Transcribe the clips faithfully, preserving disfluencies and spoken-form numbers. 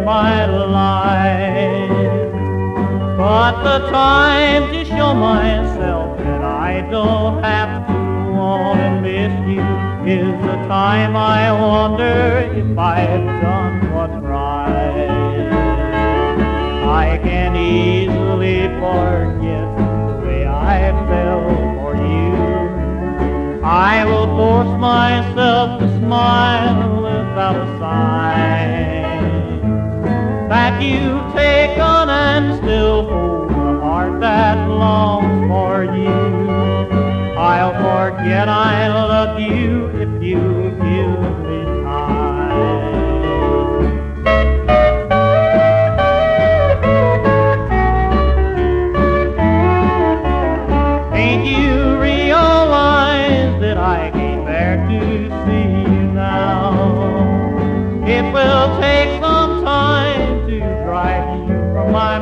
my life. But the time to show myself that I don't have to want and miss you is the time I wonder if I've done what's right. I can easily forget the way I felt for you. I will force myself to smile without a sign that you've taken and still hold a heart that longs for you. I'll forget I love you if you give me time. Ain't you realize that I came back to see you now? It will take some time to drive you from my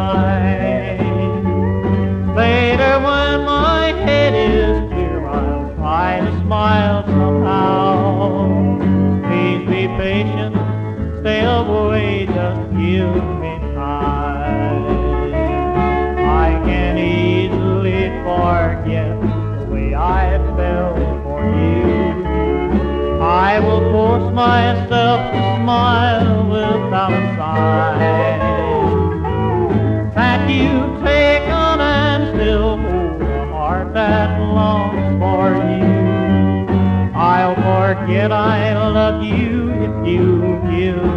mind. Later when my head is clear, I'll try to smile somehow. Please be patient, stay away, just give me time. I can easily forget the way I felt for you. I will force myself to smile without a sign that you've taken and still hold a heart that longs for you. I'll forget I love you if you give